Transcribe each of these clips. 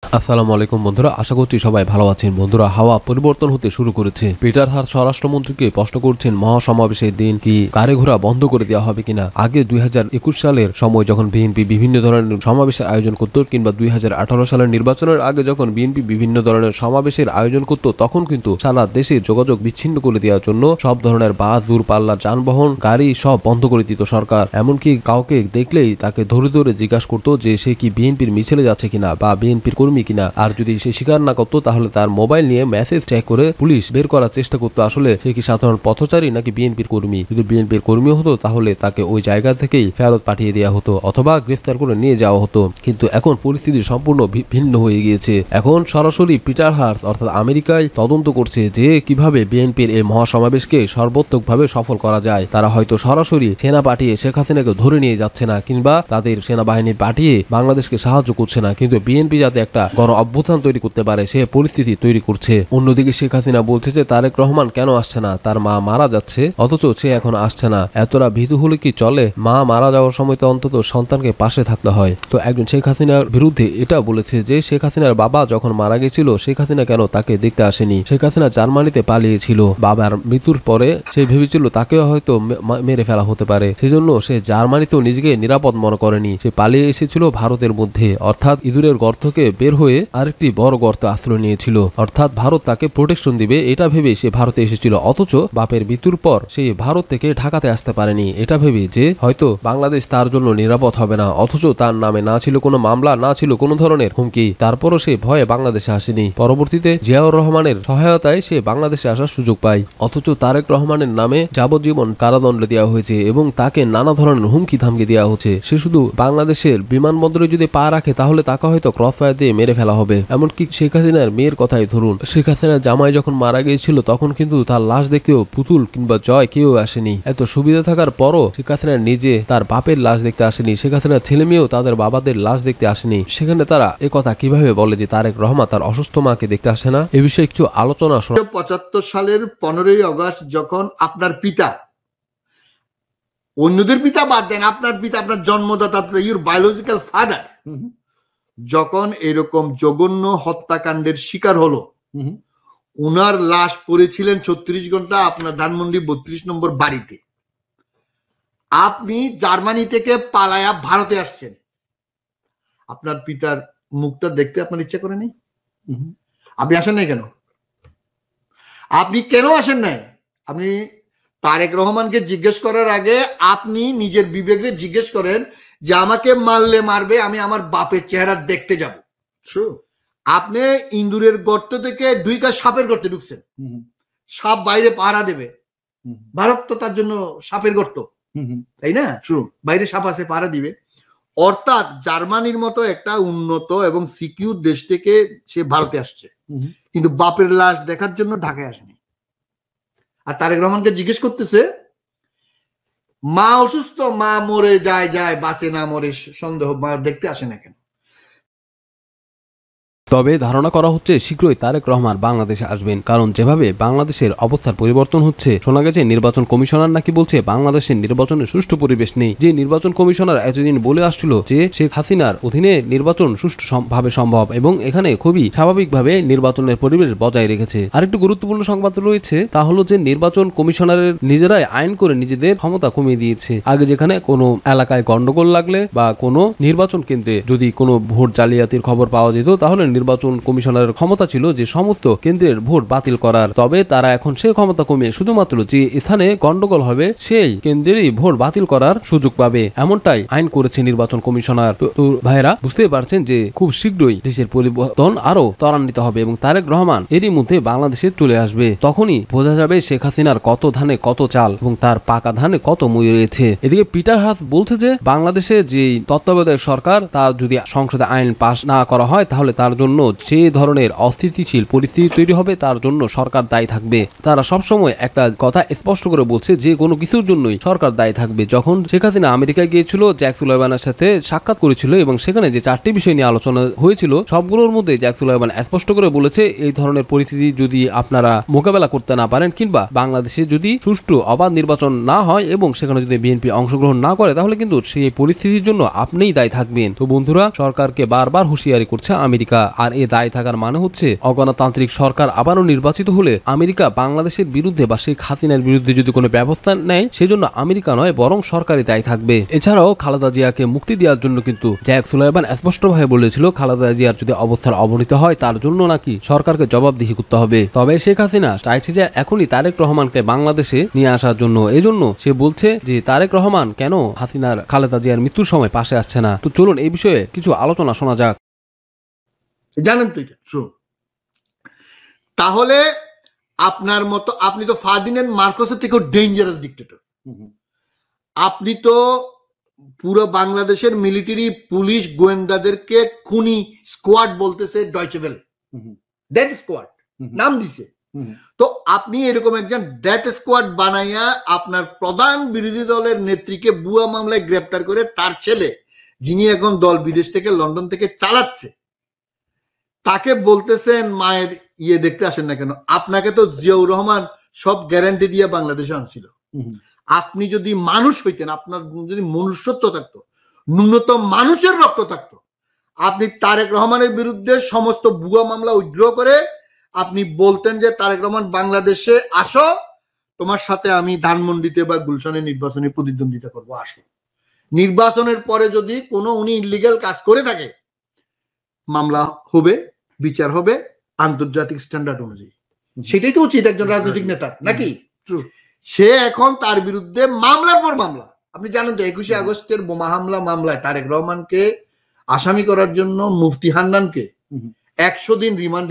আসসালামু আলাইকুম বন্ধুরা, আশা করছি সবাই ভালো আছেন। বন্ধুরা, হাওয়া পরিবর্তন হতে শুরু করেছে। পিটার হাস স্বরাষ্ট্রমন্ত্রীকে প্রশ্ন করছেন মহাসমাবেশের দিন কি গাড়ি ঘোড়া বন্ধ করে দেওয়া হবে কিনা। আগে 2021 সালের সময় যখন বিএনপি বিভিন্ন ধরনের সমাবেশের আয়োজন করত, কিংবা 2018 সালের নির্বাচনের আগে যখন বিএনপি বিভিন্ন ধরনের সমাবেশের আয়োজন করত, তখন কিন্তু সারা দেশে যোগাযোগ বিচ্ছিন্ন করে দেওয়ার জন্য সব ধরনের বাস, দূরপাল্লার যানবাহন, গাড়ি সব বন্ধ করে দিত সরকার। এমনকি কাউকে দেখলেই তাকে ধরে ধরে জিজ্ঞাসা করতো যে সে কি বিএনপির মিছিলে যাচ্ছে কিনা বা বিএনপির কর্মী কিনা। আর যদি সে স্বীকার না করতো তাহলে তার মোবাইল নিয়ে মেসেজ চেক করে পুলিশ বের করার চেষ্টা করতো আসলে সে কি সাধারণ পথচারী নাকি বিএনপির কর্মী। যদি বিএনপির কর্মী হতো তাহলে তাকে ওই জায়গা থেকেই ফেরত পাঠিয়ে দেওয়া হতো অথবা গ্রেফতার করে নিয়ে যাওয়া হতো। কিন্তু এখন পরিস্থিতি সম্পূর্ণ ভিন্ন হয়ে গিয়েছে। এখন সরাসরি পিটার হাস অর্থাৎ আমেরিকায় তদন্ত করছে যে কিভাবে বিএনপির এই মহাসমাবেশকে সর্বাত্মকভাবে সফল করা যায়। তারা হয়তো সরাসরি সেনা পাঠিয়ে শেখ হাসিনাকে ধরে নিয়ে যাচ্ছে না, কিংবা তাদের সেনাবাহিনী পাঠিয়ে বাংলাদেশকে সাহায্য করছে না, কিন্তু বিএনপি যাতে একটা গণ অভ্যুত্থান তৈরি করতে পারে সে পরিস্থিতি তৈরি করছে। অন্যদিকে শেখ হাসিনা বলছে যে তারেক রহমান কেন আসছে না, তার মা মারা যাচ্ছে অথচ সে এখন আসছে না। এতটা ভীতু হলে কি চলে? মা মারা যাওয়ার সময় তো অন্তত সন্তানকে পাশে থাকতে হয়। তো একজন শেখ হাসিনার বিরুদ্ধে এটা বলেছে যে শেখ হাসিনার বাবা যখন মারা গেছিল শেখ হাসিনা কেন তাকে দেখতে আসেনি। শেখ হাসিনা জার্মানিতে পালিয়েছিল। বাবার মৃত্যুর পরে সে ভেবেছিল তাকেও হয়তো মেরে ফেলা হতে পারে, সেজন্য সে জার্মানিতেও নিজেকে নিরাপদ মনে করেনি। সে পালিয়ে এসেছিল ভারতের মধ্যে, অর্থাৎ ইঁদুরের গর্ত থেকে বের হয়ে আরেকটি বড় গর্তে আশ্রয় নিয়েছিল, অর্থাৎ ভারত তাকে প্রোটেকশন দিবে এটা ভেবে সে ভারতে এসেছিল। অথচ বাপের মৃত্যুর পর সে ভারত থেকে ঢাকাতে আসতে পারেনি এটা ভেবে যে হয়তো বাংলাদেশ তার জন্য নিরাপদ হবে না। অথচ তার নামে না ছিল কোনো মামলা, না ছিল কোনো ধরনের হুমকি, তারপরও সে ভয়ে বাংলাদেশে আসেনি। পরবর্তীতে জিয়াউর রহমানের সহায়তায় সে বাংলাদেশে আসার সুযোগ পায়। অথচ তারেক রহমানের নামে যাবজ্জীবন কারাদণ্ড দেওয়া হয়েছে এবং তাকে নানা ধরনের হুমকি ধামকি দেওয়া হচ্ছে। সে শুধু বাংলাদেশের বিমানবন্দরে যদি পা রাখে তাহলে তাকে হয়তো ক্রস ফায়ার দিয়ে মেরে ফেলা হবে। এমনকি শেখ হাসিনার মেয়ের কথাই ধরুন, শেখ হাসিনার জামাই যখন মারা গিয়েছিল তখন কিন্তু তার লাশ দেখতেও পুতুল কিংবা জয় কেউ আসেনি। এত সুবিধা থাকার পরও শেখ হাসিনার নিজে তার বাপের লাশ দেখতে আসেনি, শেখ হাসিনার ছেলে মেয়েও তাদের বাবাদের লাশ দেখতে আসেনি। সেখানে তারা কথা কিভাবে বলে যে তারেক রহমান তার অসুস্থ মাকে দেখতে আসে না? এ বিষয়ে কিছু আলোচনা। 75 সালের 15ই আগস্ট যখন আপনার পিতা, অন্যদের পিতা বাদ দেন, আপনার পিতা, আপনার জন্মদাতা, ইউর বায়োলজিক্যাল ফাদার, যখন এরকম জঘন্য হত্যাকাণ্ডের শিকার হলো, উনার লাশ পড়েছিলেন 36 ঘন্টা আপনার ধানমন্ডি 32 নম্বর বাড়িতে। আপনি জার্মানি থেকে পালায়া ভারতে আসছেন, আপনার পিতার মুখটা দেখতে আপনার ইচ্ছা করে নেই? আপনি আসেন নাই কেন? আপনি কেন আসেন নাই? আপনি তারেক রহমানকে জিজ্ঞেস করার আগে আপনি নিজের বিবেককে জিজ্ঞেস করেন যে আমাকে মারলে মারবে, আমি আমার বাপের চেহারা দেখতে যাব। আপনি ইন্দুরের গর্ত থেকে 2 কাজ সাপের গর্তে ঢুকছেন। সাপ বাইরে পাহারা দেবে, ভারত তো তার জন্য সাপের গর্ত, তাই না? বাইরে সাপ আছে, পাহারা দিবে। অর্থাৎ জার্মানির মতো একটা উন্নত এবং সিকিউর দেশ থেকে সে ভারতে আসছে, কিন্তু বাপের লাশ দেখার জন্য ঢাকায় আসেনি। আর তারেক রহমানকে জিজ্ঞেস করতেছে মা অসুস্থ, মা মরে যায় বাঁচে না মরে সন্দেহ, মা দেখতে আসে না কেন? তবে ধারণা করা হচ্ছে শীঘ্রই তারেক রহমান বাংলাদেশে আসবেন, কারণ যেভাবে বাংলাদেশের অবস্থার পরিবর্তন হচ্ছে, শোনা গেছে নির্বাচন কমিশনার নাকি বলছে বাংলাদেশের নির্বাচনের সুষ্ঠু পরিবেশ নেই। যে নির্বাচন কমিশনার এতদিন বলে আসছিল যে শেখ হাসিনার অধীনে নির্বাচন সুষ্ঠুভাবে সম্ভব এবং এখানে খুবই স্বাভাবিকভাবে নির্বাচনের পরিবেশ বজায় রেখেছে। আরেকটু গুরুত্বপূর্ণ সংবাদ রয়েছে, তা হলো যে নির্বাচন কমিশনারের নিজেরাই আইন করে নিজেদের ক্ষমতা কমিয়ে দিয়েছে। আগে যেখানে কোনো এলাকায় গন্ডগোল লাগলে বা কোনো নির্বাচন কেন্দ্রে যদি কোনো ভোট জালিয়াতির খবর পাওয়া যেত তাহলে নির্বাচন কমিশনারের ক্ষমতা ছিল যে সমস্ত কেন্দ্রের ভোট বাতিল করার। তবে তারা এখন সেই ক্ষমতা কমিয়ে শুধুমাত্র যে স্থানে গন্ডগোল হবে সেই কেন্দ্রেরই ভোট বাতিল করার সুযোগ পাবে, এমনটাই আইন করেছে নির্বাচন কমিশনার। তো ভাইরা বুঝতেই পারছেন যে খুব শীঘ্রই দেশের পরিবর্তন আরো ত্বরান্বিত হবে এবং তারেক রহমান এরই মধ্যে বাংলাদেশে চলে আসবে। তখনই বোঝা যাবে শেখ হাসিনার কত ধানে কত চাল এবং তার পাকা ধানে কত মই রয়েছে। এদিকে পিটার হাস বলছে যে বাংলাদেশে যে তত্ত্বাবধায়ক সরকার তার যদি সংসদে আইন পাশ না করা হয় তাহলে তার জন্য যে ধরনের অস্থিতিশীল পরিস্থিতি তৈরি হবে তার জন্য সরকার দায়ী থাকবে। তারা সবসময় একটা কথা স্পষ্ট করে বলছে যে কোনো কিছুর জন্যই সরকার দায়ী থাকবে। যখন শেখ হাসিনা আমেরিকায় গিয়েছিল, জ্যাক সুলাইমানের সাথে সাক্ষাৎ করেছিল এবং সেখানে যে 4টি বিষয় নিয়ে আলোচনা হয়েছিল সবগুলোর মধ্যে জ্যাক সুলাইমান স্পষ্ট করে বলেছে এই ধরনের পরিস্থিতি যদি আপনারা মোকাবেলা করতে না পারেন কিংবা বাংলাদেশে যদি সুষ্ঠু অবাধ নির্বাচন না হয় এবং সেখানে যদি বিএনপি অংশগ্রহণ না করে তাহলে কিন্তু সেই পরিস্থিতির জন্য আপনিই দায়ী থাকবেন। তো বন্ধুরা, সরকারকে বারবার হুঁশিয়ারি করছে আমেরিকা। আর এ দায় থাকার মানে হচ্ছে অগণতান্ত্রিক সরকার আবারও নির্বাচিত হলে আমেরিকা বাংলাদেশের বিরুদ্ধে বা শেখ হাসিনার বিরুদ্ধে যদি কোনো ব্যবস্থা নেয় সেজন্য আমেরিকা নয় বরং সরকারই দায়ী থাকবে। এছাড়াও খালেদা জিয়াকে মুক্তি দেওয়ার জন্য কিন্তু জ্যাক সুলাইমান স্পষ্টভাবে বলেছিল খালেদা জিয়ার যদি অবস্থার অবনতি হয় তার জন্য নাকি সরকারকে জবাবদিহি করতে হবে। তবে শেখ হাসিনা চাইছে যে এখনই তারেক রহমানকে বাংলাদেশে নিয়ে আসার জন্য। এজন্য সে বলছে যে তারেক রহমান কেন হাসিনার খালেদা জিয়ার মৃত্যুর সময় পাশে আসছে না। তো চলুন এই বিষয়ে কিছু আলোচনা শোনা যাক। জানেন তো এটা ট্রু। তাহলে আপনার মতো আপনি তো ফার্দিনান্দ মার্কোসের থেকেও ডেঞ্জারাস ডিক্টেটর। আপনি তো পুরো বাংলাদেশের মিলিটারি পুলিশ গোয়েন্দাদেরকে খুনি স্কোয়াড বলতেছে ডয়চে ভেলে, ডেথ স্কোয়াড নাম দিছে। তো আপনি এরকম একজন ডেথ স্কোয়াড বানাইয়া আপনার প্রধান বিরোধী দলের নেত্রীকে বুয়া মামলায় গ্রেপ্তার করে তার ছেলে যিনি এখন দল বিদেশ থেকে লন্ডন থেকে চালাচ্ছে তাকে বলতেছেন মায়ের ইয়ে দেখতে আসেন না কেন। আপনাকে তো জিয়াউর রহমান সব গ্যারান্টি দিয়ে বাংলাদেশে আনছিল। আপনি যদি মানুষ হইতেন, আপনার যদি মনুষ্যত্ব থাকতো, ন্যূনতম মানুষের রক্ত থাকতো, আপনি তারেক রহমানের বিরুদ্ধে সমস্ত ভুয়া মামলা উইথড্র করে আপনি বলতেন যে তারেক রহমান বাংলাদেশে আসো, তোমার সাথে আমি ধানমন্ডিতে বা গুলশানে নির্বাচনী প্রতিদ্বন্দ্বিতা করবো, আসো। নির্বাচনের পরে যদি কোনো উনি ইলিগাল কাজ করে থাকে মামলা হবে, বিচার হবে আন্তর্জাতিক স্ট্যান্ডার্ড অনুযায়ী। সেটাই তো উচিত একজন রাজনৈতিক নেতার, নাকি? সে এখন তার বিরুদ্ধে মামলার পর মামলা। আপনি জানেন তো 21শে আগস্টের বোমা হামলা মামলায় তারেক রহমানকে আসামি করার জন্য মুফতি হান্নানকে 100 দিন রিমান্ডে।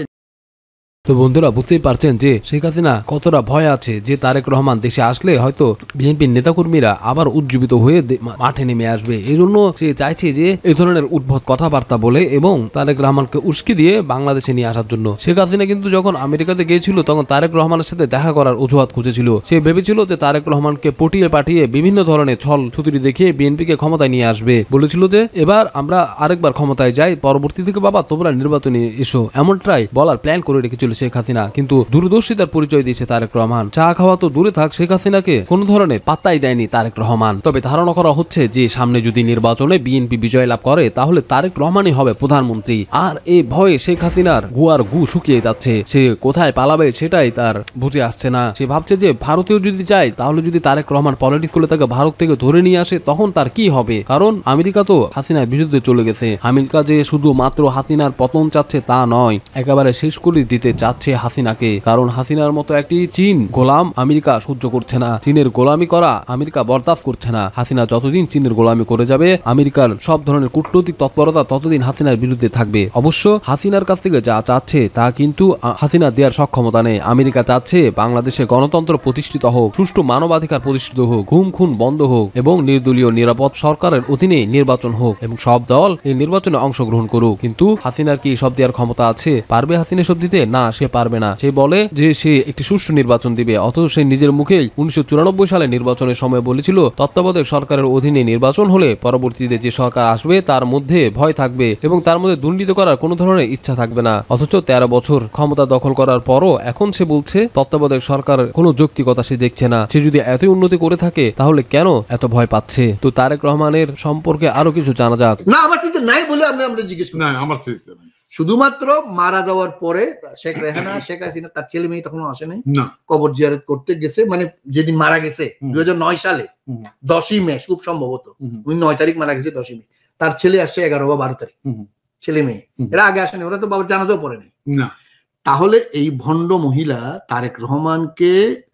তো বন্ধুরা বুঝতেই পারছেন যে শেখ হাসিনা কতটা ভয় আছে যে তারেক রহমান দেশে আসলে হয়তো বিএনপির নেতাকর্মীরা আবার উজ্জীবিত হয়ে মাঠে নেমে আসবে। এই জন্য সে চাইছে যে এই ধরনের উদ্ভট কথাবার্তা বলে এবং তারেক রহমানকে উস্কি দিয়ে বাংলাদেশে নিয়ে আসার জন্য। শেখ হাসিনা কিন্তু যখন আমেরিকাতে গিয়েছিল তখন তারেক রহমানের সাথে দেখা করার অজুহাত খুঁজেছিল। সে ভেবেছিল যে তারেক রহমানকে পটিয়ে পাঠিয়ে বিভিন্ন ধরনের ছল ছুতুরি দেখিয়ে বিএনপিকে ক্ষমতায় নিয়ে আসবে। বলেছিল যে এবার আমরা আরেকবার ক্ষমতায় যাই, পরবর্তী থেকে বাবা তোমরা নির্বাচনে এসো, এমনটাই বলার প্ল্যান করে রেখেছিল শেখ হাসিনা। কিন্তু দূরদর্শিতার পরিচয় দিয়েছে তারেক রহমান। চা খাওয়া তো দূরে থাক, শেখ হাসিনাকে কোন ধরনের পাত্তাই দেয়নি তারেক রহমান। তবে ধারণা করা হচ্ছে যে সামনে যদি নির্বাচনে বিএনপি বিজয় লাভ করে তাহলে তারেক রহমানই হবে প্রধানমন্ত্রী। আর এই ভয়ে শেখ হাসিনার গুয়ার গু শুকিয়ে যাচ্ছে। সে কোথায় পালাবে সেটাই তার বুঝে আসছে না। সে ভাবছে যে ভারতেও যদি যায় তাহলে যদি তারেক রহমান পলিটিক্স করে তাকে ভারত থেকে ধরে নিয়ে আসে তখন তার কি হবে? কারণ আমেরিকা তো হাসিনার বিরুদ্ধে চলে গেছে। আমেরিকা যে শুধু মাত্র হাসিনার পতন চাচ্ছে তা নয়, একেবারে শেষ করে দিতে চাচ্ছে হাসিনাকে। কারণ হাসিনার মতো একটি চীন গোলাম আমেরিকা সহ্য করছে না। চীনের গোলামি করা আমেরিকা বরদাস্ত করছে না। হাসিনা যতদিন চীনের গোলামি করে যাবে আমেরিকার সব ধরনের কূটনৈতিক তৎপরতা ততদিন হাসিনার বিরুদ্ধে থাকবে। অবশ্য হাসিনার কাছ থেকে যা চাচ্ছে তা কিন্তু হাসিনা দেওয়ার সক্ষমতা নেই। আমেরিকা চাচ্ছে বাংলাদেশে গণতন্ত্র প্রতিষ্ঠিত হোক, সুষ্ঠু মানবাধিকার প্রতিষ্ঠিত হোক, গুম খুন বন্ধ হোক এবং নির্দলীয় নিরাপদ সরকারের অধীনে নির্বাচন হোক এবং সব দল এই নির্বাচনে অংশগ্রহণ করুক। কিন্তু হাসিনার কি সব দেওয়ার ক্ষমতা আছে? পারবে হাসিনা সব দিতে? না, সে পারবে না। সে বলে যে সে একটি সুষ্ঠু নির্বাচন দিবে, অথচ সে নিজের মুখেই 1994 সালে নির্বাচনের সময় বলেছিল তত্ত্বাবধায়ক সরকারের অধীনে নির্বাচন হলে পরবর্তীতে যে সরকার আসবে তার মধ্যে ভয় থাকবে এবং তার মধ্যে দুর্নীতি করার কোনো ধরনের ইচ্ছা থাকবে না। অথচ 13 বছর ক্ষমতা দখল করার পরও এখন সে বলছে তত্ত্বাবধায়ক সরকার কোনো যৌক্তিকতা সে দেখছে না। সে যদি এতই উন্নতি করে থাকে তাহলে কেন এত ভয় পাচ্ছে? তো তারেক রহমানের সম্পর্কে আরো কিছু জানা যাক। না, আমার চিন্তা নাই বলে আমরা জিজ্ঞেস করি। না, আমার চিন্তা নাই। শুধুমাত্র মারা যাওয়ার পরে শেখ রেহানা, শেখ হাসিনা, তার ছেলে মেয়ে তখনও আসে নাই, কবর জিয়ারত করতে গেছে। মানে যেদিন মারা গেছে 2009 সালে 10ই মে খুব সম্ভবত, 9 তারিখ মারা গেছে 10ই মে। তার ছেলে আসছে 11 বা 12 তারিখ, ছেলে মেয়ে এরা আগে আসেনি, ওরা তো বাবার জানাতেও পড়ে নাই। তাহলে এই ভণ্ড মহিলা তারেক রহমানকে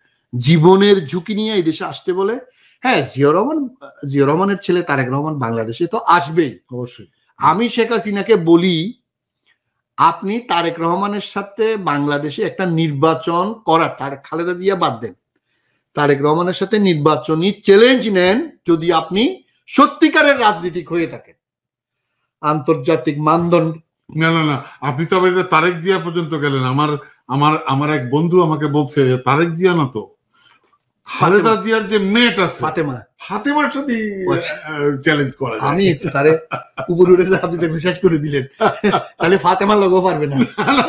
জীবনের ঝুঁকি নিয়ে এই দেশে আসতে বলে। হ্যাঁ, জিয়া রহমানের ছেলে তারেক রহমান বাংলাদেশে তো আসবেই অবশ্যই। আমি শেখ হাসিনাকে বলি আপনি তারেক রহমানের সাথে বাংলাদেশে একটা নির্বাচন করার, খালেদা জিয়া বাদ দেন, তারেক রহমানের সাথে নির্বাচনী চ্যালেঞ্জ নেন যদি আপনি সত্যিকারের রাজনীতিক হয়ে থাকেন, আন্তর্জাতিক মানদণ্ড। না না না, আপনি তো আবার তারেক জিয়া পর্যন্ত গেলেন। আমার এক বন্ধু আমাকে বলছে তারেক জিয়া না তো খালেদা জিয়ার যে মেয়েটা আছে ফাতেমার সাথে চ্যালেঞ্জ করা যায়। আমি একটু তারে উপরে উঠে যে আপনি দেখুন শেষ করে দিলেন, তাহলে ফাতেমার লোকও পারবে না।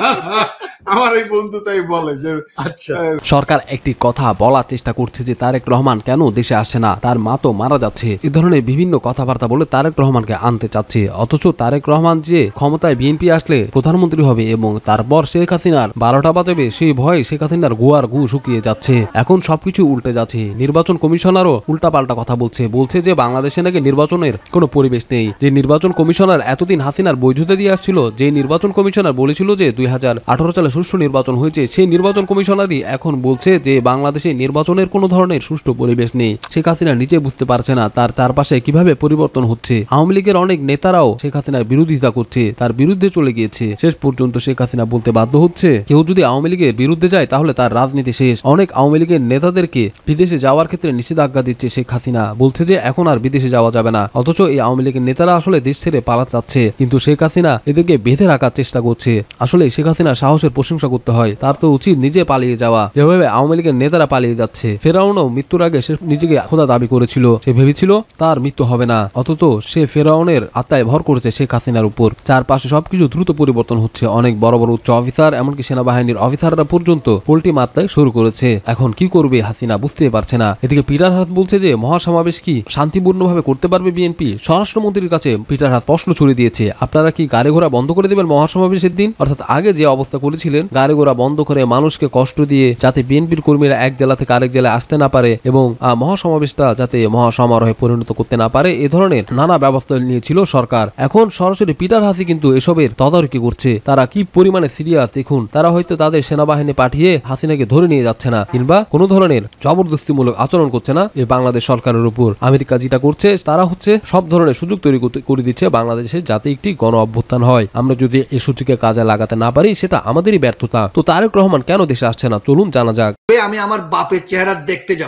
আমার এই বন্ধু তাই বলে যে আচ্ছা, সরকার একটি কথা বলার চেষ্টা করছে যে তারেক রহমান কেন দেশে আসছে না, তার মা তো মারা যাচ্ছে, এ ধরনের বিভিন্ন কথাবার্তা বলে তারেক রহমানকে আনতে চাচ্ছে। অথচ তারেক রহমান যে ক্ষমতায় বিএনপি আসলে প্রধানমন্ত্রী হবে এবং তারপর শেখ হাসিনার 12টা বাজাবে, সেই ভয়ে শেখ হাসিনার গুয়ার গু শুকিয়ে যাচ্ছে। এখন সবকিছু উল্টে যাচ্ছে। নির্বাচন কমিশনারও উল্টাপাল্টা কথা বলছে যে বাংলাদেশে নাকি নির্বাচনের কোনো পরিবেশ নেই। যে নির্বাচন কমিশনার এতদিন হাসিনার বৈধতা দিয়ে আসছিল, যে নির্বাচন কমিশনার বলেছিল যে 2018 সালে সুষ্ঠু নির্বাচন হয়েছে, সেই নির্বাচন কমিশনারই এখন বলছে যে বাংলাদেশে নির্বাচনের কোনো ধরনের সুষ্ঠু পরিবেশ নেই। শেখ হাসিনা নিজে বুঝতে পারছে না তার চারপাশে কিভাবে পরিবর্তন হচ্ছে। আওয়ামী লীগের অনেক নেতারাও শেখ হাসিনার বিরোধিতা করছে, তার বিরুদ্ধে চলে গিয়েছে। শেষ পর্যন্ত শেখ হাসিনা বলতে বাধ্য হচ্ছে কেউ যদি আওয়ামী লীগের বিরুদ্ধে যায় তাহলে তার রাজনীতি শেষ। অনেক আওয়ামী লীগের নেতাদেরকে বিদেশে যাওয়ার ক্ষেত্রে নিষেধাজ্ঞা দিচ্ছে শেখ হাসিনা, বলছে যে এখন আর বিদেশে যাওয়া যাবে না। অথচ এই আওয়ামী লীগের নেতারা আসলে দেশ ছেড়ে পালাতে চাচ্ছে, কিন্তু শেখ হাসিনা এদেরকে বেঁধে রাখার চেষ্টা করছে। আসলে শেখ হাসিনা সাহসের প্রশংসা করতে হয়, তার তো উচিত নিজে পালিয়ে যাওয়া, যেভাবে আওয়ামী লীগের নেতারা পালিয়ে যাচ্ছে। ফেরাউনও মৃত্যুর আগে সে নিজেকে খোদা দাবি করেছিল, সে ভেবেছিল তার মৃত্যু হবে না, অথচ সে ফেরাউনের আত্মায় ভর করেছে শেখ হাসিনার উপর। চারপাশে সবকিছু দ্রুত পরিবর্তন হচ্ছে। অনেক বড় বড় উচ্চ অফিসার, এমনকি সেনাবাহিনীর অফিসাররা পর্যন্ত পোল্টি মারতে শুরু করেছে। এখন কি করবে হাসিনা বুঝতে পারছে না। এদিকে পিটার হাস বলছে যে মহাসমাবেশ কি শান্তিপূর্ণভাবে করতে পারবে বিএনপি? স্বরাষ্ট্রমন্ত্রীর কাছে পিটার হাস প্রশ্ন ছুড়ে দিয়েছে, আপনারা কি গাড়ি ঘোড়া বন্ধ করে দেবেন মহাসমাবেশের দিন? অর্থাৎ আগে যে অবস্থা করেছিলেন, গাড়ি ঘোড়া বন্ধ করে মানুষকে কষ্ট দিয়ে যাতে বিএনপির কর্মীরা এক জেলা থেকে আরেক জেলায় আসতে না পারে এবং মহাসমাবেশটা যাতে মহাসমারোহে পরিণত করতে না পারে, এ ধরনের নানা ব্যবস্থা নিয়েছিল সরকার। এখন সরাসরি পিটার হাসি কিন্তু এসবের তদারকি করছে। তারা কি পরিমাণে সিরিয়াস দেখুন। তারা হয়তো তাদের সেনাবাহিনী পাঠিয়ে হাসিনাকে ধরে নিয়ে যাচ্ছে না, কিংবা কোনো ধরনের জবরদস্তিমূলক আচরণ করছে না এই বাংলাদেশ সরকারের উপর। আমেরিকা যেটা করছে, তারা হচ্ছে সব ধরনের সুযোগ তৈরি করে দিচ্ছে বাংলাদেশে যাতে একটি গণ অভ্যুত্থান হয়। আমরা যদি এই সুযোগকে কাজে লাগাতে না পারি সেটা আমাদেরই ব্যর্থতা। তো তারেক রহমান কেন দেশে আসছে না, চলুন জানা যাক। আমি আমার বাপের চেহারা দেখতে যাব।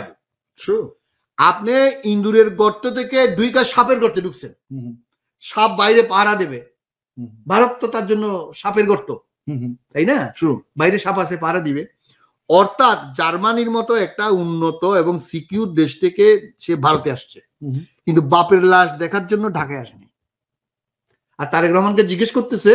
আপনি ইন্দুরের গর্ত থেকে 2 কাজ সাপের গর্তে ঢুকছেন, সাপ বাইরে পাহারা দেবে, ভারত তো তার জন্য সাপের গর্ত, তাই না? বাইরে সাপ আছে, পাহারা দিবে। অর্থাৎ জার্মানির মতো একটা উন্নত এবং সিকিউর দেশ থেকে সে ভারতে আসছে, কিন্তু বাপের লাশ দেখার জন্য ঢাকায় আসেনি। আর তারেক রহমানকে জিজ্ঞেস করতেছে,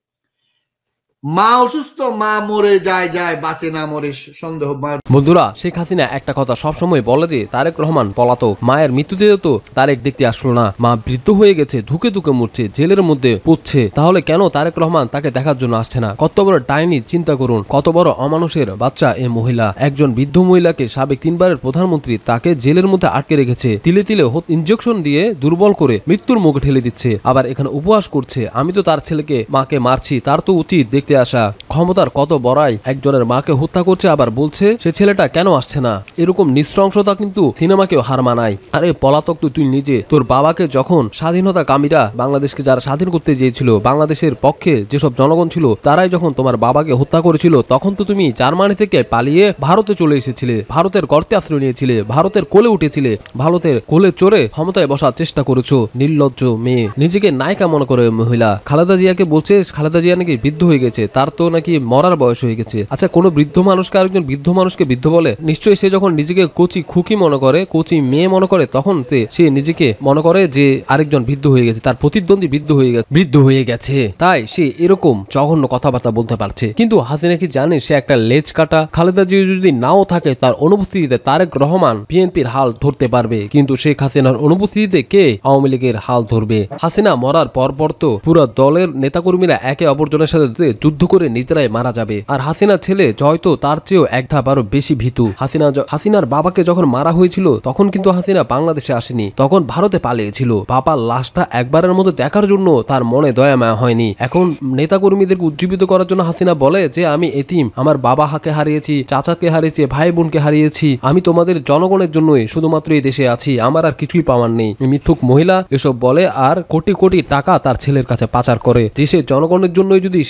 মা অসুস্থ, মা মরে যায় বাঁচে না মরে সন্দেহ। বন্ধুরা, শেখ হাসিনা একটা কথা সবসময় বলে যে তারেক রহমান পলাতক। মায়ের মৃত্যুতে তো তারেক দেখতে আসলো না, মা বৃদ্ধ হয়ে গেছে, ধুকে ধুকে মরছে, জেলের মধ্যে পড়ছে, তাহলে কেন তারেক রহমান তাকে দেখার জন্য আসছে না? কত বড় ডাইনি চিন্তা করুন, কত বড় অমানুষের বাচ্চা এ মহিলা। একজন বৃদ্ধ মহিলাকে সাবেক 3 বারের প্রধানমন্ত্রী তাকে জেলের মধ্যে আটকে রেখেছে, তিলে তিলে ইনজেকশন দিয়ে দুর্বল করে মৃত্যুর মুখে ঠেলে দিচ্ছে, আবার এখানে উপহাস করছে আমি তো তার ছেলেকে মাকে মারছি, তার তো উচিত দেখতে আসা। ক্ষমতার কত বড়াই, একজনের মাকে হত্যা করছে, আবার বলছে সে ছেলেটা কেন আসছে না। এরকম নৃশংসতা কিন্তু সিনেমাকেও হার মানায়। আরে পলাতক তো তুই নিজে। তোর বাবাকে যখন স্বাধীনতা কামীরা বাংলাদেশকে যারা স্বাধীন করতে চেয়েছিল, বাংলাদেশের পক্ষে যেসব জনগণ ছিল, তারাই যখন তোমার বাবাকে হত্যা করেছিল, তখন তো তুমি জার্মানি থেকে পালিয়ে ভারতে চলে এসেছিলে, ভারতের গর্তে আশ্রয় নিয়েছিলে, ভারতের কোলে উঠেছিলে, ভারতের কোলে চড়ে ক্ষমতায় বসার চেষ্টা করেছো। নির্লজ্জ মেয়ে, নিজেকে নায়িকা মনে করে মহিলা। খালেদা জিয়াকে বলছে খালেদা জিয়া নাকি বৃদ্ধ হয়ে গেছে, তার তো নাকি মরার বয়স হয়ে গেছে। আচ্ছা, কোনো বৃদ্ধ মানুষকে আরেকজন বৃদ্ধ মানুষকে বৃদ্ধ বলে? নিশ্চয়ই সে যখন নিজেকে কচি খুকি মনে করে, কচি মেয়ে মনে করে, তখন সে নিজেকে মনে করে যে আরেকজন বৃদ্ধ হয়ে গেছে, তার প্রতিদ্বন্দ্বী বৃদ্ধ হয়ে গেছে, তাই সে এরকম জঘন্য কথাবার্তা বলতে পারছে। কিন্তু হাসিনা কি জানে সে একটা লেজ কাটা? খালেদা জিয়া যদি নাও থাকে, তার অনুপস্থিতিতে তারেক রহমান বিএনপির হাল ধরতে পারবে, কিন্তু শেখ হাসিনার অনুপস্থিতিতে কে আওয়ামী লীগের হাল ধরবে? হাসিনা মরার পর তো পুরো দলের নেতাকর্মীরা একে অপরজনের সাথে যুদ্ধ করে নিজেরাই মারা যাবে। আর হাসিনার ছেলে হয়তো তার চেয়েও 1 ধাপ আরো বেশি ভীতু। হাসিনার বাবাকে যখন মারা হয়েছিল, তখন কিন্তু হাসিনা বাংলাদেশে আসেনি, তখন ভারতে পালিয়েছিল। বাবার লাশটা একবারের মতো দেখার জন্য তার মনে দয়া মায়া হয়নি। এখন নেতাকর্মীদেরকে উজ্জীবিত করার জন্য হাসিনা বলে যে আমি এতিম, আমার বাবা হাকে হারিয়েছি, চাচাকে হারিয়েছি, ভাই বোনকে হারিয়েছি, আমি তোমাদের জনগণের জন্যই শুধুমাত্র এই দেশে আছি, আমার আর কিছুই পাওয়ার নেই। মিথ্যুক মহিলা এসব বলে আর কোটি কোটি টাকা তার ছেলের কাছে পাচার করে। দেশের জনগণের জন্যই যদি সে এত ভালো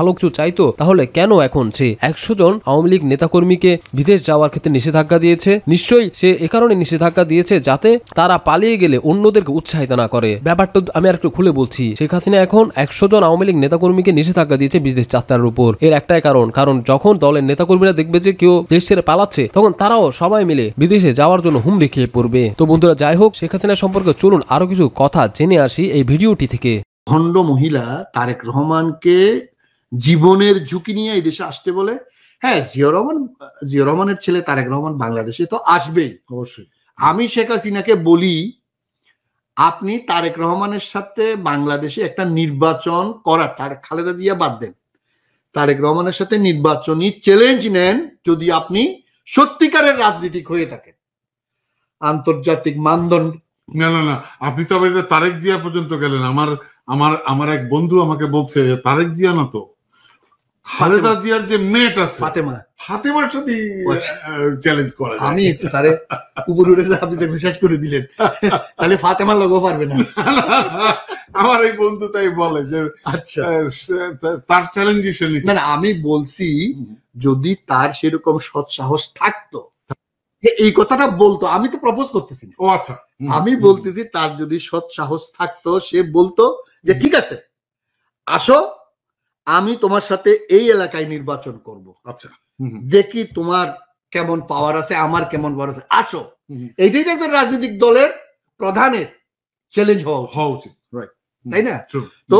ভালো কিছু চাইতো, তাহলে কেন এখন সে 100 জন আওয়ামী লীগ নেতাকর্মীকে বিদেশ যাওয়ার ক্ষেত্রে নিষেধাজ্ঞা দিয়েছে? নিশ্চয়ই সে এ কারণে নিষেধাজ্ঞা দিয়েছে যাতে তারা পালিয়ে গেলে অন্যদেরকে উৎসাহিত না করে। ব্যাপারটা আমি আর একটু খুলে বলছি। শেখ হাসিনা এখন 100 জন আওয়ামী লীগ নেতাকর্মীকে নিষেধাজ্ঞা দিয়েছে বিদেশ যাত্রার উপর। এর একটাই কারণ যখন দলের নেতাকর্মীরা দেখবে যে কেউ দেশ ছেড়ে পালাচ্ছে, তখন তারাও সবাই মিলে বিদেশে যাওয়ার জন্য হুমড়ি খেয়ে পড়বে। তো বন্ধুরা, যাই হোক, শেখ হাসিনা সম্পর্কে চলুন আরো কিছু কথা জেনে আসি এই ভিডিওটি থেকে। ভণ্ড মহিলা তারেক রহমানকে জীবনের ঝুঁকি নিয়ে এই দেশে আসতে বলে। হ্যাঁ, জিয়া রহমানের ছেলে তারেক রহমান বাংলাদেশে তো আসবেই অবশ্যই। আমি শেখ হাসিনাকে বলি, আপনি তারেক রহমানের সাথে বাংলাদেশে একটা নির্বাচন করার, খালেদা জিয়া বাদ দেন, তারেক রহমানের সাথে নির্বাচনী চ্যালেঞ্জ নেন যদি আপনি সত্যিকারের রাজনীতিক হয়ে থাকেন, আন্তর্জাতিক মানদণ্ড। না, আপনি তো আবার এটা তারেক জিয়া পর্যন্ত গেলেন। আমার এক বন্ধু আমাকে বলছে তারেক জিয়া না তো খালেদা জিয়ার যে মেয়েট আছে ফাতেমার সাথে চ্যালেঞ্জ করা। আমি একটু তারে উপরে উঠে আপনি দেখুন শেষ করে দিলেন, তাহলে ফাতেমার লোকও পারবে না। আমার এই বন্ধু তাই বলে যে আচ্ছা তার চ্যালেঞ্জ না, আমি বলছি যদি তার সেরকম সৎ সাহস থাকতো এই কথাটা বলতো। আমি তো প্রপোজ করতেছি না। ও আচ্ছা, আমি বলতেছি তার যদি সৎ সাহস থাকতো সে বলতো যে ঠিক আছে, আসো, আমি তোমার সাথে এই এলাকায় নির্বাচন করব। আচ্ছা, দেখি তোমার কেমন পাওয়ার আছে, আমার কেমন পাওয়ার আছে, আসো। এইটাই তো একজন রাজনৈতিক দলের প্রধানের চ্যালেঞ্জ হওয়া উচিত, তাই না? তো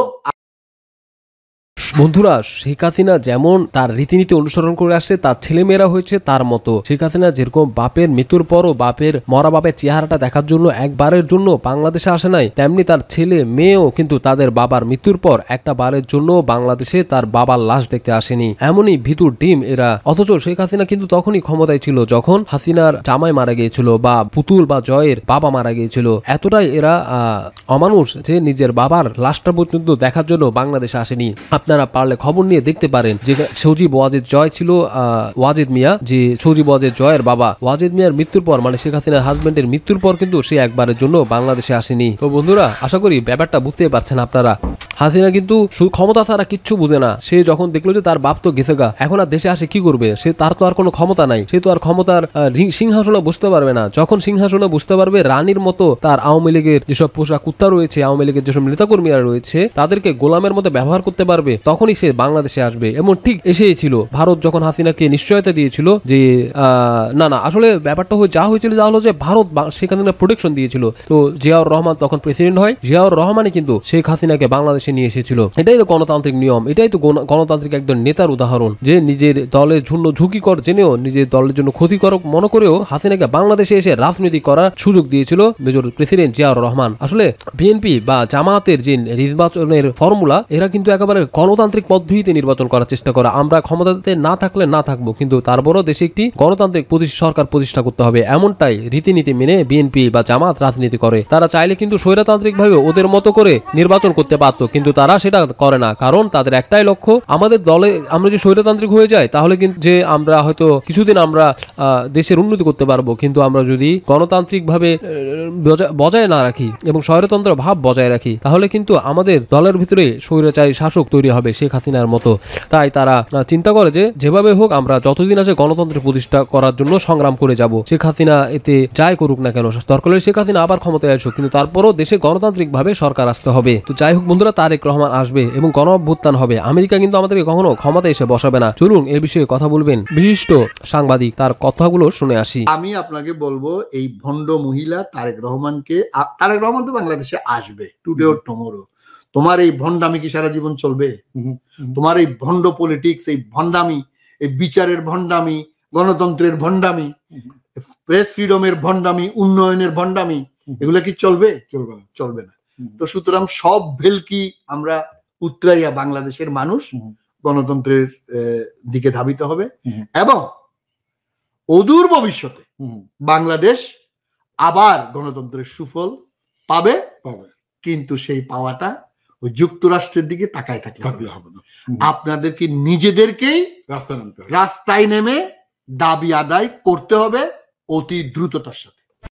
বন্ধুরা, শেখ হাসিনা যেমন তার রীতিনীতি অনুসরণ করে আসছে, তার ছেলেমেয়েরা হয়েছে তার মতো। শেখ হাসিনা যেরকম বাপের মৃত্যুর পরও মরা বাপের চেহারাটা দেখার জন্য একবারের জন্য বাংলাদেশে আসে নাই, তেমনি তার ছেলে মেয়েও কিন্তু তাদের বাবার মৃত্যুর পর একটা বারের জন্য বাংলাদেশে তার বাবার লাশ দেখতে আসেনি। এমনই ভিতুর ডিম এরা। অথচ শেখ হাসিনা কিন্তু তখনই ক্ষমতায় ছিল যখন হাসিনার জামাই মারা গিয়েছিল বা পুতুল বা জয়ের বাবা মারা গিয়েছিল। এতটাই এরা অমানুষ যে নিজের বাবার লাশটা পর্যন্ত দেখার জন্য বাংলাদেশে আসেনি। আপনারা পারলে খবর নিয়ে দেখতে পারেন যে সজীব ওয়াজেদ জয় ছিল ওয়াজেদ মিয়া, যে সজীব ওয়াজেদ জয়ের বাবা। ওয়াজেদ মিয়ার মৃত্যুর পর, মানে শেখ হাসিনার হাজবেন্ডের মৃত্যুর পর কিন্তু সে একবারের জন্য বাংলাদেশে আসেনি। তো বন্ধুরা, আশা করি ব্যাপারটা বুঝতে পারছেন আপনারা। হাসিনা কিন্তু ক্ষমতা ছাড়া কিচ্ছু বুঝে না। সে যখন দেখলো যে তার বাপ তো গেছে গা, এখন আর দেশে আসে কি করবে? তার তো আর কোনো ক্ষমতা নাই। সে তো আর ক্ষমতার সিংহাসনে বসতে পারবে না। যখন সিংহাসনে বসতে পারবে, রানীর মতো তার আওয়ামী লীগের যেসব পোষা কুত্তা রয়েছে, আওয়ামী লীগের যেসব নেতাকর্মীরা রয়েছে, তাদেরকে গোলামের মতো ব্যবহার করতে পারবে, তখনই সে বাংলাদেশে আসবে। এমন ঠিক এসেই ছিল। ভারত যখন হাসিনাকে নিশ্চয়তা দিয়েছিল যে না, আসলে ব্যাপারটা যা হয়েছিল যা হলো যে ভারত শেখ হাসিনা প্রোটেকশন দিয়েছিল। তো জিয়াউর রহমান তখন প্রেসিডেন্ট হয়। জিয়াউর রহমানই কিন্তু শেখ হাসিনাকে বাংলাদেশে নিয়ে এসেছিল। এটাই তো গণতান্ত্রিক নিয়ম, এটাই তো গণতান্ত্রিক একজন নেতার উদাহরণ, যে নিজের দলের জন্য ঝুঁকিকর জেনেও, নিজের দলের জন্য ক্ষতিকারক মনে করেও হাসিনাকে বাংলাদেশে এসে রাজনীতি করার সুযোগ দিয়েছিল মেজর প্রেসিডেন্ট জিয়াউর রহমান। আসলে বিএনপি বা জামায়াতের যে নির্বাচনের ফর্মুলা, এরা কিন্তু একেবারে গণতান্ত্রিক পদ্ধতিতে নির্বাচন করার চেষ্টা করা। আমরা ক্ষমতাতে না থাকলে না থাকবো, কিন্তু তারপরও দেশে একটি গণতান্ত্রিক সরকার প্রতিষ্ঠা করতে হবে, এমনটাই রীতিনীতি মেনে বিএনপি বা জামাত রাজনীতি করে। তারা চাইলে কিন্তু স্বৈরতান্ত্রিক ভাবে ওদের মতো করে নির্বাচন করতে পারতো, কিন্তু তারা সেটা করে না। কারণ তাদের একটাই লক্ষ্য, আমাদের দলে আমরা যে স্বৈরতান্ত্রিক হয়ে যাই, তাহলে কিন্তু যে আমরা হয়তো কিছুদিন আমরা দেশের উন্নতি করতে পারবো, কিন্তু আমরা যদি গণতান্ত্রিক ভাবে বজায় না রাখি এবং স্বৈরতন্ত্র ভাব বজায় রাখি, তাহলে কিন্তু আমাদের দলের ভিতরে স্বৈরাচারী শাসক তৈরি হবে শেখ হাসিনার মতো। তাই তারা চিন্তা করে যে যেভাবে হোক আমরা যতদিন আছে গণতন্ত্রের প্রতিষ্ঠা করার জন্য সংগ্রাম করে যাব। শেখ হাসিনা এতে যাই করুক না কেন, দরকার হলে শেখ হাসিনা আবার ক্ষমতায় আসুক, কিন্তু তারপরও দেশে গণতান্ত্রিক ভাবে সরকার আসতে হবে। তো যাই হোক বন্ধুরা, তারেক রহমান আসবে এবং গণ অভ্যুত্থান হবে। আমেরিকা কিন্তু আমাদেরকে কখনো ক্ষমতায় এসে বসাবে না। চলুন এ বিষয়ে কথা বলবেন বিশিষ্ট সাংবাদিক, তার কথাগুলো শুনে আসি। আমি আপনাকে বলবো, এই ভণ্ড মহিলা তারেক রহমান তো বাংলাদেশে আসবে টুডে অর টুমরো। তোমার এই ভণ্ডামি কি সারা জীবন চলবে? তোমার এই ভণ্ড পলিটিক্স, এই ভণ্ডামি, এই বিচারের ভণ্ডামি, গণতন্ত্রের ভণ্ডামি, প্রেস ফ্রিডমের ভণ্ডামি, উন্নয়নের ভণ্ডামি, এগুলা কি চলবে? চলবে না। তো সুতরাং সব ভেলকি আমরা উতরাইয়া বাংলাদেশের মানুষ গণতন্ত্রের দিকে ধাবিত হবে এবং অদূর ভবিষ্যতে বাংলাদেশ আবার গণতন্ত্রের সুফল পাবে। কিন্তু সেই পাওয়াটা ওই যুক্তরাষ্ট্রের দিকে তাকায় থাকলে হবে না। আপনাদেরকে নিজেদেরকেই রাস্তায় নেমে দাবি আদায় করতে হবে অতি দ্রুততার সাথে।